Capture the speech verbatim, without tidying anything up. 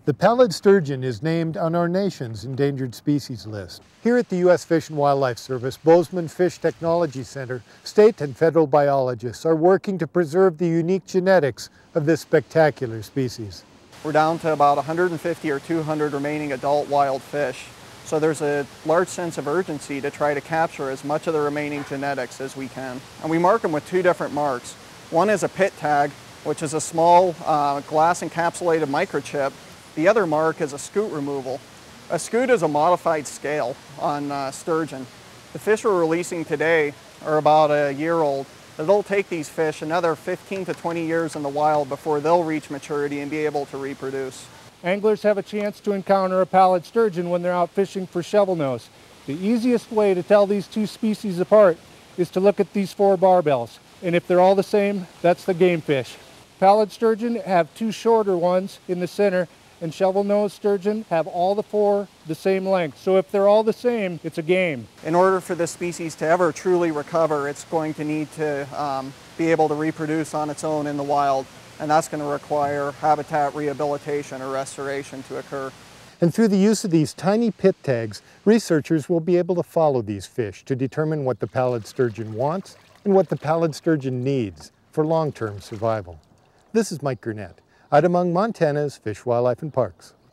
The pallid sturgeon is named on our nation's endangered species list. Here at the U S Fish and Wildlife Service Bozeman Fish Technology Center, state and federal biologists are working to preserve the unique genetics of this spectacular species. We're down to about one hundred fifty or two hundred remaining adult wild fish. So there's a large sense of urgency to try to capture as much of the remaining genetics as we can. And we mark them with two different marks. One is a pit tag, which is a small uh, glass encapsulated microchip. The other mark is a scute removal. A scute is a modified scale on uh, sturgeon. The fish we're releasing today are about a year old. It'll take these fish another fifteen to twenty years in the wild before they'll reach maturity and be able to reproduce. Anglers have a chance to encounter a pallid sturgeon when they're out fishing for shovelnose. The easiest way to tell these two species apart is to look at these four barbels. And if they're all the same, that's the game fish. Pallid sturgeon have two shorter ones in the center, and shovel-nosed sturgeon have all the four the same length. So if they're all the same, it's a game. In order for this species to ever truly recover, it's going to need to um, be able to reproduce on its own in the wild, and that's going to require habitat rehabilitation or restoration to occur. And through the use of these tiny pit tags, researchers will be able to follow these fish to determine what the pallid sturgeon wants and what the pallid sturgeon needs for long-term survival. This is Mike Gurnett, out among Montana's fish, wildlife, and parks.